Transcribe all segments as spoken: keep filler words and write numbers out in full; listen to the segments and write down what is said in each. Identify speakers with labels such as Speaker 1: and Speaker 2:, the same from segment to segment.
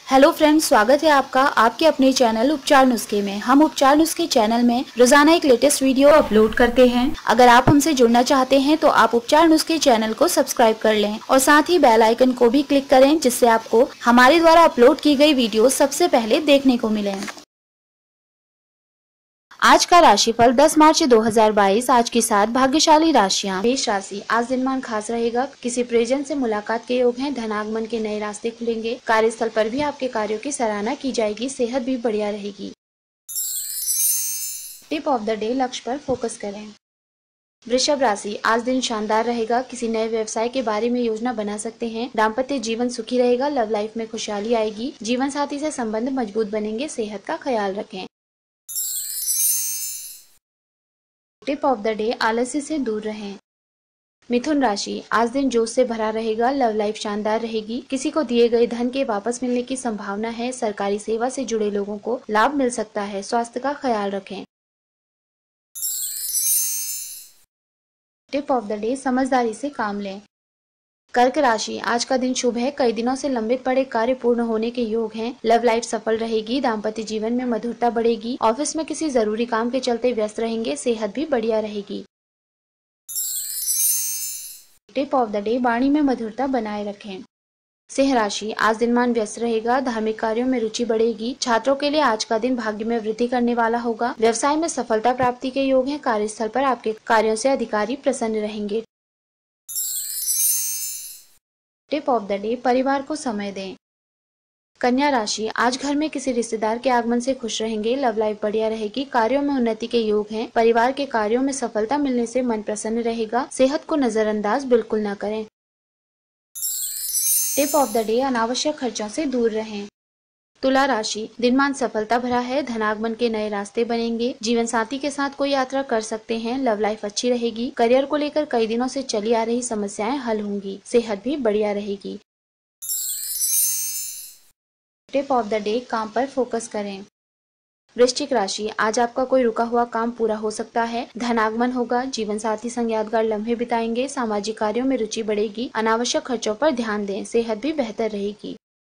Speaker 1: Hello friends, स्वागत है आपका आपके अपने चैनल उपचार नुस्खे में। हम उपचार नुस्खे चैनल में रोजाना एक लेटेस्ट वीडियो अपलोड करते हैं। अगर आप हमसे जुड़ना चाहते हैं तो आप उपचार नुस्खे चैनल को सब्सक्राइब कर लें और साथ ही बेल आइकन को भी क्लिक करें, जिससे आपको हमारे द्वारा अपलोड की गई वीडियो सबसे पहले देखने को मिले। आज का राशिफल दस मार्च दो हज़ार बाईस। आज की सात भाग्यशाली राशियां। मेष राशि, आज दिनमान खास रहेगा। किसी प्रियजन से मुलाकात के योग हैं। धनागमन के नए रास्ते खुलेंगे। कार्यस्थल पर भी आपके कार्यों की सराहना की जाएगी। सेहत भी बढ़िया रहेगी। टिप ऑफ द डे, लक्ष्य पर फोकस करें। वृषभ राशि, आज दिन शानदार रहेगा। किसी नए व्यवसाय के बारे में योजना बना सकते हैं। दाम्पत्य जीवन सुखी रहेगा। लव लाइफ में खुशहाली आएगी। जीवन साथी से संबंध मजबूत बनेंगे। सेहत का ख्याल रखें। टिप ऑफ द डे, आलस्य से दूर रहें। मिथुन राशि, आज दिन जोश से भरा रहेगा। लव लाइफ शानदार रहेगी। किसी को दिए गए धन के वापस मिलने की संभावना है। सरकारी सेवा से जुड़े लोगों को लाभ मिल सकता है। स्वास्थ्य का ख्याल रखें। टिप ऑफ द डे, समझदारी से काम लें। कर्क राशि, आज का दिन शुभ है। कई दिनों से लंबित पड़े कार्य पूर्ण होने के योग हैं। लव लाइफ सफल रहेगी। दाम्पत्य जीवन में मधुरता बढ़ेगी। ऑफिस में किसी जरूरी काम के चलते व्यस्त रहेंगे। सेहत भी बढ़िया रहेगी। टिप ऑफ द डे, वाणी में मधुरता बनाए रखें। सिंह राशि, आज दिनमान व्यस्त रहेगा। धार्मिक कार्यों में रुचि बढ़ेगी। छात्रों के लिए आज का दिन भाग्य में वृद्धि करने वाला होगा। व्यवसाय में सफलता प्राप्ति के योग हैं। कार्यस्थल पर आपके कार्यों से अधिकारी प्रसन्न रहेंगे। टिप ऑफ द डे, परिवार को समय दें। कन्या राशि, आज घर में किसी रिश्तेदार के आगमन से खुश रहेंगे। लव लाइफ बढ़िया रहेगी। कार्यों में उन्नति के योग हैं। परिवार के कार्यों में सफलता मिलने से मन प्रसन्न रहेगा। सेहत को नजरअंदाज बिल्कुल न करें। टिप ऑफ द डे, अनावश्यक खर्चों से दूर रहें। तुला राशि, दिनमान सफलता भरा है। धनागमन के नए रास्ते बनेंगे। जीवन साथी के साथ कोई यात्रा कर सकते हैं। लव लाइफ अच्छी रहेगी। करियर को लेकर कई दिनों से चली आ रही समस्याएं हल होंगी। सेहत भी बढ़िया रहेगी। टिप ऑफ द डे, काम पर फोकस करें। वृश्चिक राशि, आज आपका कोई रुका हुआ काम पूरा हो सकता है। धनागमन होगा। जीवन साथी संग यादगार लम्हे बिताएंगे। सामाजिक कार्यों में रुचि बढ़ेगी। अनावश्यक खर्चों पर ध्यान दें। सेहत भी बेहतर रहेगी।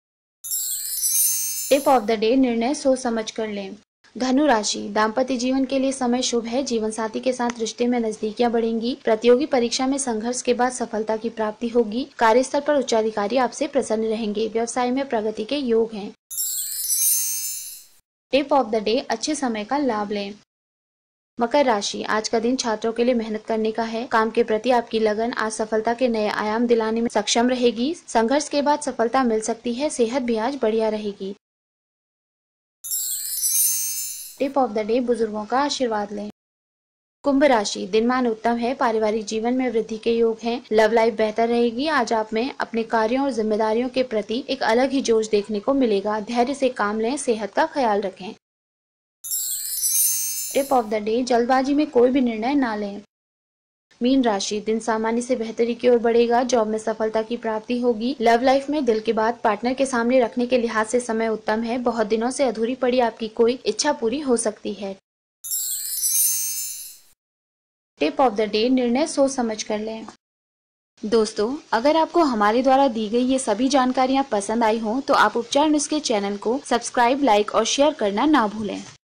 Speaker 1: टिप ऑफ द डे, निर्णय सोच समझ कर लें। धनु राशि, दाम्पत्य जीवन के लिए समय शुभ है। जीवन साथी के साथ रिश्ते में नजदीकियां बढ़ेंगी। प्रतियोगी परीक्षा में संघर्ष के बाद सफलता की प्राप्ति होगी। कार्यस्थल पर उच्चाधिकारी आपसे प्रसन्न रहेंगे। व्यवसाय में प्रगति के योग हैं। टिप ऑफ द डे, अच्छे समय का लाभ लें। मकर राशि, आज का दिन छात्रों के लिए मेहनत करने का है। काम के प्रति आपकी लगन आज सफलता के नए आयाम दिलाने में सक्षम रहेगी। संघर्ष के बाद सफलता मिल सकती है। सेहत भी आज बढ़िया रहेगी। टिप ऑफ द डे, बुजुर्गों का आशीर्वाद लें। कुंभ राशि, दिनमान उत्तम है। पारिवारिक जीवन में वृद्धि के योग हैं। लव लाइफ बेहतर रहेगी। आज आप में अपने कार्यों और जिम्मेदारियों के प्रति एक अलग ही जोश देखने को मिलेगा। धैर्य से काम लें। सेहत का ख्याल रखें। टिप ऑफ द डे, जल्दबाजी में कोई भी निर्णय ना लें। मीन राशि, दिन सामान्य से बेहतरी की ओर बढ़ेगा। जॉब में सफलता की प्राप्ति होगी। लव लाइफ में दिल की बात पार्टनर के सामने रखने के लिहाज से समय उत्तम है। बहुत दिनों से अधूरी पड़ी आपकी कोई इच्छा पूरी हो सकती है। टिप ऑफ द डे, निर्णय सोच समझ कर लें। दोस्तों, अगर आपको हमारे द्वारा दी गई ये सभी जानकारियाँ पसंद आई हों तो आप उपचार नुस्खे चैनल को सब्सक्राइब, लाइक और शेयर करना ना भूलें।